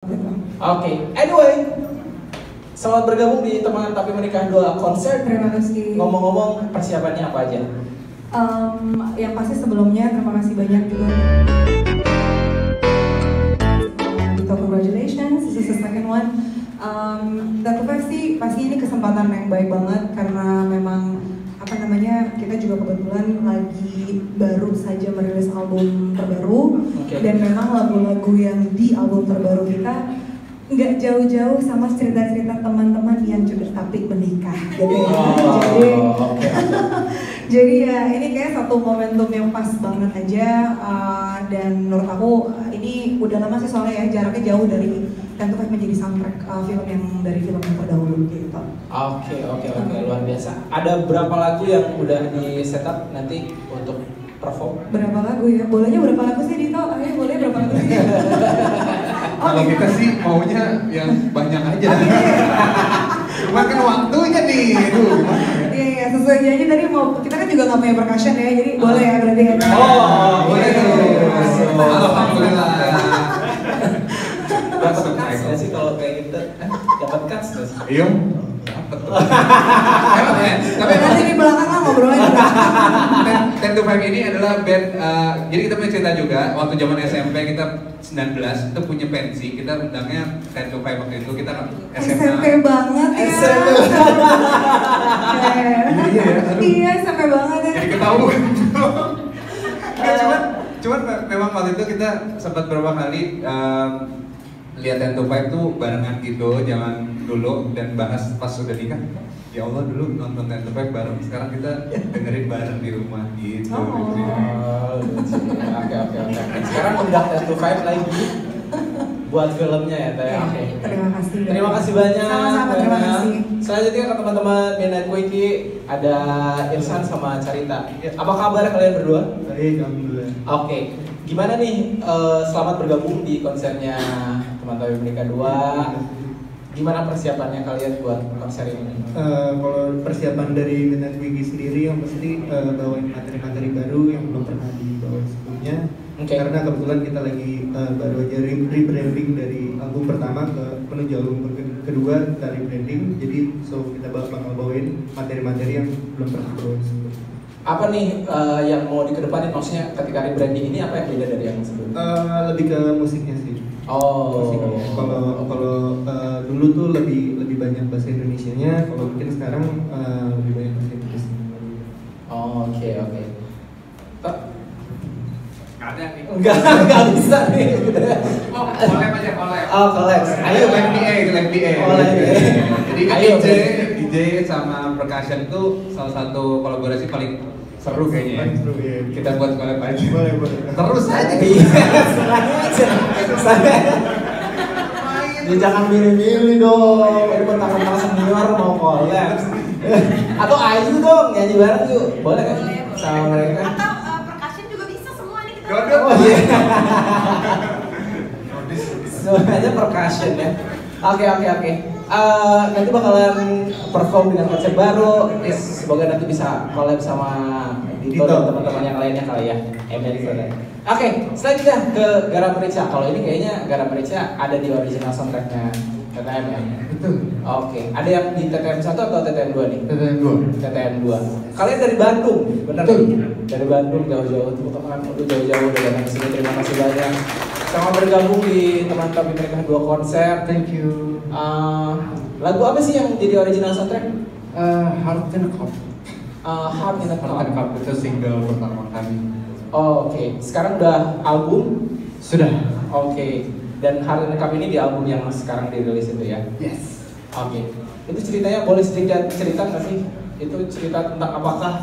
gitu. Oke, anyway, selamat bergabung di Teman Tapi Menikah 2 konser. Terima kasih. Ngomong-ngomong, persiapannya apa aja? Yang pasti sebelumnya terima kasih banyak juga. So congratulations, this is the second one. Tentu pasti ini kesempatan yang baik banget karena memang kita juga kebetulan lagi baru saja merilis album terbaru. Dan memang lagu-lagu yang di album terbaru kita nggak jauh-jauh sama cerita-cerita teman-teman yang juga tapi menikah gitu ya. Jadi ya ini kayak satu momentum yang pas banget aja, dan menurut aku ini udah lama sih soalnya ya, jaraknya jauh dari Ten to Five menjadi soundtrack film yang dari film yang terdahulu gitu. Oke, luar biasa. Ada berapa lagu yang udah di setup nanti untuk perform? Berapa lagu ya? Bolehnya berapa lagu sih Dito? Ayo boleh berapa lagu sih? Kalau kita sih maunya yang banyak aja. Cuma kan waktunya nih, Iya, sesuai janji tadi kita kan juga nggak punya percussion ya, jadi boleh ya berarti ya. Boleh. Alhamdulillah. Dapat cuts nggak sih kalau kayak gitu? Dapat cuts nggak sih? Iya. Betul. Tapi nanti di belakang lah ngobrolnya. Ten to Five ini adalah band, jadi kita punya cerita juga. Waktu zaman SMP kita 19 itu punya pensi, kita undangnya Ten to Five waktu itu kita SMA. SMP banget ya. Iya SMP banget ya. Jadi ketahuan. Cuman memang waktu itu kita sempat beberapa kali lihat Ten to Five tuh barengan gitu, jangan dulu dan bahas pas sudah nikah. Ya Allah dulu nonton Ten to Five bareng, sekarang kita dengerin bareng di rumah gitu. Oke. Sekarang udah Ten to Five lagi buat filmnya ya Teh. Oke. Terima kasih banyak. Sama-sama, terima kasih. Selanjutnya ke teman-teman Midnight Wiki ada Irsan sama Carita. Apa kabar kalian berdua? Baik, alhamdulillah. Oke. Gimana nih selamat bergabung di konsernya Teman Tapi Menikah 2. Gimana persiapannya kalian buat konser ini? Kalau persiapan dari Midnight Wiki sendiri yang pasti bawain materi-materi baru yang belum pernah dibawa sebelumnya. Karena kebetulan kita lagi baru aja rebranding dari album pertama menuju album kedua, kita rebranding. Jadi kita bakal bawain materi-materi yang belum pernah dibawain sebelumnya. Apa nih yang mau dikedepanin, maksudnya ketika rebranding ini apa yang beda dari yang sebelumnya? Lebih ke musiknya sih. Musiknya. Kalau dulu tuh lebih banyak bahasa Indonesianya, kalau mungkin sekarang lebih banyak bahasa Inggrisnya. Oke. Ada nih. Enggak bisa nih. Collab aja. Collab. Ayo live PA. Jadi DJ sama percussion tuh salah satu kolaborasi paling seru kayaknya ya. Seru ya. Kita buat collab aja. Boleh. Terus aja. Ya jangan milih-milih dong. Ini mentang-mentang senior mau collab. Atau Ayu dong nyanyi bareng yuk. Boleh kan? Sama mereka. Atau percussion juga bisa semua nih kita. Oh iya. Semuanya percussion ya. Oke. Nanti bakalan perform dengan konsep baru. Semoga nanti bisa collab sama Dito dan teman-teman yang lainnya kali ya. Oke, selanjutnya ke Garam Merica. Kalau ini kayaknya Garam Merica ada di original soundtracknya TTM ya? Betul. Oke, ada yang di TTM 1 atau TTM 2 nih? TTM 2. Kalian dari Bandung, bener? Betul. Dari Bandung jauh-jauh, tepuk tangan untuk jauh-jauh udah datang ke sini. Terima kasih banyak. Sama bergabung di Teman Tapi Menikah 2 konser. Thank you. Lagu apa sih yang jadi original soundtrack? Heart in a Cup. Heart in a Cup. Itu single pertama kami. Oke. Sekarang udah album? Sudah. Oke. Dan Heart in a Cup ini di album yang sekarang dirilis itu ya? Yes. Oke. Itu ceritanya boleh sedikit cerita nggak sih? Itu cerita tentang apakah?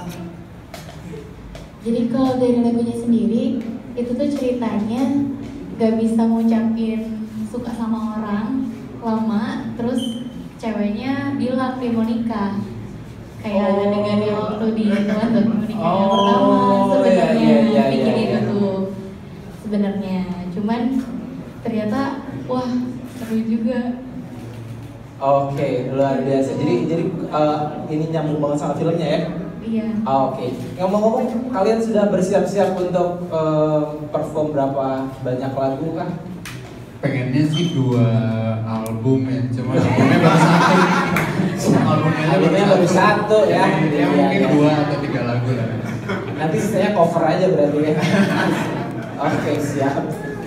Jadi kalau dari lagunya sendiri, itu tuh ceritanya gak bisa ngucapin suka sama orang lama, terus ceweknya bilang dia mau nikah. Kayak adegan waktu di Teman Tapi Menikah yang pertama sebenarnya bikin itu tuh sebenarnya. Cuman ternyata wah seru juga. Oke, luar biasa. Jadi ini nyambung banget sama filmnya ya? Iya. Oke. Ngomong-ngomong, kalian sudah bersiap-siap untuk perform berapa banyak lagu kah? pengennya sih 2 album ya, cuma albumnya baru 1. Albumnya baru 1 ya. Ya mungkin 2 atau 3 lagu lah. Nanti sisanya cover aja berarti ya. Oke, siap.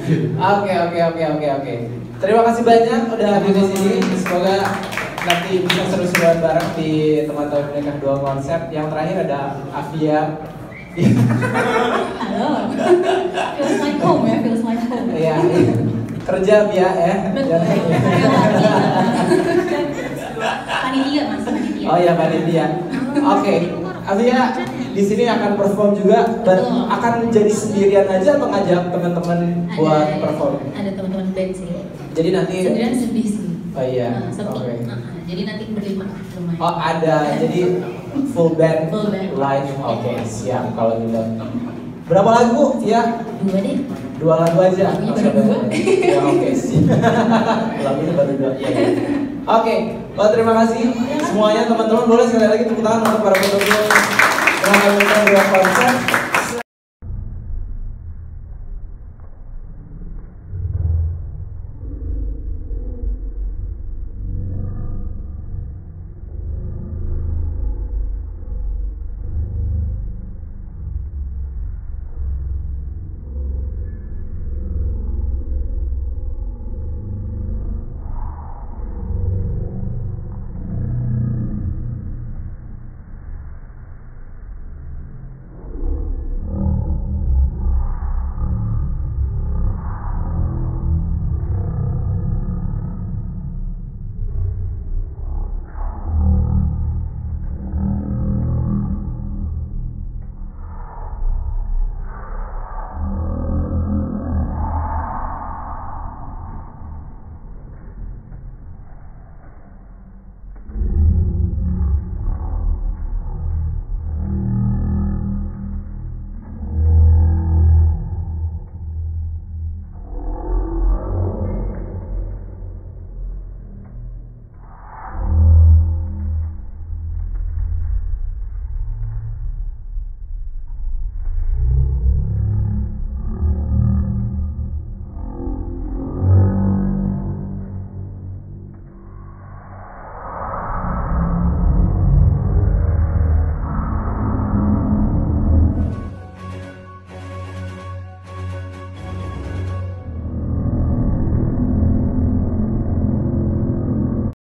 Oke. Terima kasih banyak udah hadir di sini. Semoga nanti bisa seru-seruan bareng di teman-teman menikah 2 konsep. Yang terakhir ada Afia. Halo. Feels like home ya, feels like home. Iya. Kerja Bia ya. Panitia mas, panitia. Oh ya panitia. Oke. Afia di sini akan perform juga. Akan jadi sendirian aja atau ngajak teman-teman buat perform? Ada teman-teman band sih. Jadi nanti Sendirian sedih sih. Oh iya. Sepi. Oke. Jadi nanti berlima lumayan. Oh ada, jadi full band, Full band. live. Oke, siap kalau gitu. Berapa lagu ya? 2 deh. 2 lagu aja. Lagunya baru 2. Ya oke sih. Lagunya baru 2. Oke, well, terima kasih semuanya teman-teman. Boleh sekali lagi tepuk tangan untuk para pendukung Menikah 2 Konsep.